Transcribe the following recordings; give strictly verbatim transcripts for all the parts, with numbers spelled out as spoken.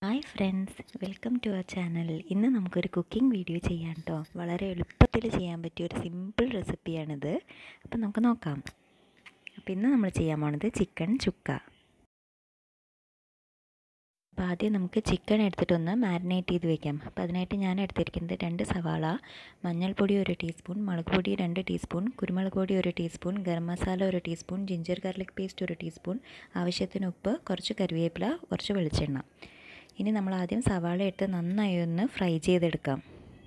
Hi friends, welcome to our channel. ഇന്ന് നമുക്കൊരു cooking video ചെയ്യാം കേട്ടോ. വളരെ എളുപ്പത്തിൽ ചെയ്യാൻ പറ്റിയ ഒരു സിമ്പിൾ റെസിപ്പിയാണിത്. അപ്പം നമുക്ക് നോക്കാം. അപ്പോൾ ഇന്ന് നമ്മൾ ചെയ്യാൻ പോണത് ചിക്കൻ ചുക്ക. അപ്പോൾ ആദ്യം നമുക്ക് ചിക്കൻ എടുത്തിട്ടൊന്ന് മാരിനേറ്റ് ചെയ്ത് വെക്കാം. അപ്പോൾ അതിനായിട്ട് ഞാൻ എടുത്തിരിക്കുന്നത് രണ്ട് സവാള, മഞ്ഞൾപ്പൊടി ഒരു ടീസ്പൂൺ, മുളക് പൊടി രണ്ട് ടീസ്പൂൺ, കുരുമുളക് പൊടി ഒരു ടീസ്പൂൺ, ഗരം മസാല ഒരു ടീസ്പൂൺ, ജിഞ്ചർ ഗാർലിക് പേസ്റ്റ് ഒരു ടീസ്പൂൺ, ആവശ്യത്തിന് ഉപ്പ്, കുറച്ച് കറിവേപ്പില, കുറച്ച് വെളിച്ചെണ്ണ. ഇനി നമ്മൾ ആദ്യം സവാള ഇട്ട് നന്നായി ഒന്ന് ഫ്രൈ ചെയ്തെടുക്കാം.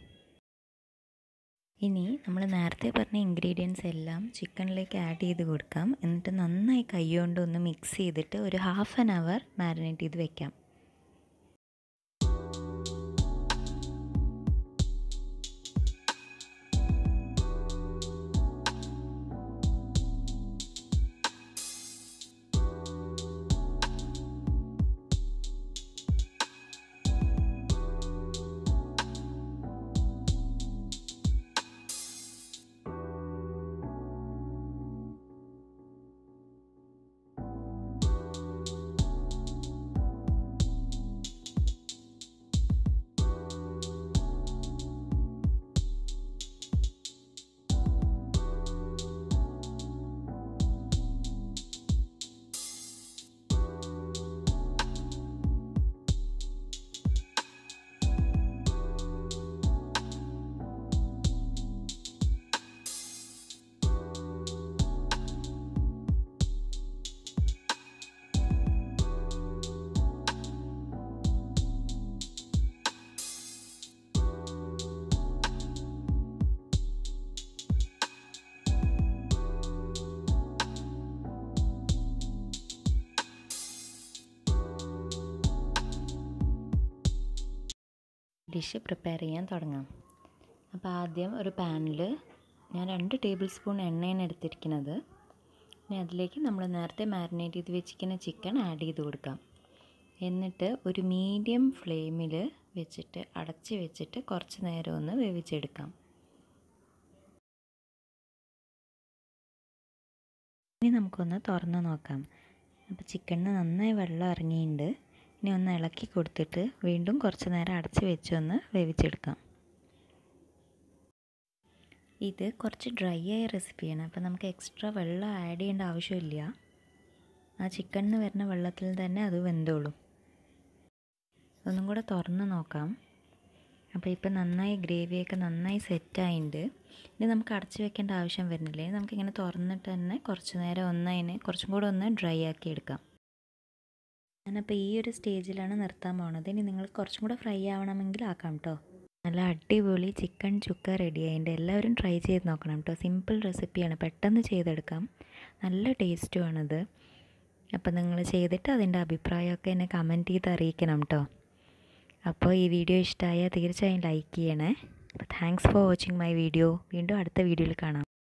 ഇനി നമ്മൾ നേരത്തെ പറഞ്ഞ ഇൻഗ്രീഡിയൻസ് എല്ലാം ചിക്കനിലേക്ക് ആഡ് ചെയ്ത് കൊടുക്കാം. എന്നിട്ട് നന്നായി കൈ കൊണ്ട് ഒന്ന് മിക്സ് ചെയ്തിട്ട് ഒരു ഹാഫ് ആൻ അവർ മാരിനേറ്റ് ചെയ്ത് വെക്കാം. ഡിഷ് പ്രിപ്പയർ ചെയ്യാൻ തുടങ്ങാം. അപ്പോൾ ആദ്യം ഒരു പാനിൽ ഞാൻ രണ്ട് ടേബിൾ സ്പൂൺ എണ്ണയാണ് എടുത്തിരിക്കുന്നത്. ഇനി അതിലേക്ക് നമ്മൾ നേരത്തെ മാരിനേറ്റ് ചെയ്ത് വെച്ചിരിക്കുന്ന ചിക്കൻ ആഡ് ചെയ്ത് കൊടുക്കാം. എന്നിട്ട് ഒരു മീഡിയം ഫ്ലെയിമിൽ വെച്ചിട്ട് അടച്ച് വെച്ചിട്ട് കുറച്ച് നേരം ഒന്ന് വേവിച്ചെടുക്കാം. ഇനി നമുക്കൊന്ന് തുറന്ന് നോക്കാം. അപ്പോൾ ചിക്കനിന് നന്നായി വെള്ളം ഇറങ്ങിയിട്ടുണ്ട്. ഇനി ഒന്ന് ഇളക്കി കൊടുത്തിട്ട് വീണ്ടും കുറച്ച് നേരം അടച്ച് വെച്ചൊന്ന് വേവിച്ചെടുക്കാം. ഇത് കുറച്ച് ഡ്രൈ ആയ റെസിപ്പിയാണ്. അപ്പോൾ നമുക്ക് എക്സ്ട്രാ വെള്ളം ആഡ് ചെയ്യേണ്ട ആവശ്യമില്ല. ആ ചിക്കനിൽ നിന്ന് വരുന്ന വെള്ളത്തിൽ തന്നെ അത് വെന്തോളും. ഒന്നും കൂടെ തുറന്ന് നോക്കാം. അപ്പോൾ ഇപ്പോൾ നന്നായി ഗ്രേവിയൊക്കെ നന്നായി സെറ്റായിട്ടുണ്ട്. ഇനി നമുക്ക് അടച്ച് വെക്കേണ്ട ആവശ്യം വരുന്നില്ലേ. നമുക്കിങ്ങനെ തുറന്നിട്ട് തന്നെ കുറച്ച് നേരം ഒന്ന് അതിനെ കുറച്ചും കൂടെ ഒന്ന് ഡ്രൈ ആക്കി എടുക്കാം. ഞാനപ്പോൾ ഈ ഒരു സ്റ്റേജിലാണ് നിർത്താൻ പോണത്. ഇനി നിങ്ങൾ കുറച്ചും കൂടെ ഫ്രൈ ആവണമെങ്കിൽ ആക്കാം കേട്ടോ. നല്ല അടിപൊളി ചിക്കൻ ചുക്ക റെഡി ആയിട്ടുണ്ട്. എല്ലാവരും ട്രൈ ചെയ്ത് നോക്കണം കേട്ടോ. സിമ്പിൾ റെസിപ്പിയാണ്, പെട്ടെന്ന് ചെയ്തെടുക്കാം, നല്ല ടേസ്റ്റുമാണിത്. അപ്പോൾ നിങ്ങൾ ചെയ്തിട്ട് അതിൻ്റെ അഭിപ്രായമൊക്കെ എന്നെ കമൻറ്റ് ചെയ്ത് അറിയിക്കണം കേട്ടോ. അപ്പോൾ ഈ വീഡിയോ ഇഷ്ടമായാൽ തീർച്ചയായും ലൈക്ക് ചെയ്യണേ. അപ്പോൾ thanks for watching my video. വീണ്ടും അടുത്ത വീഡിയോയിൽ കാണാം.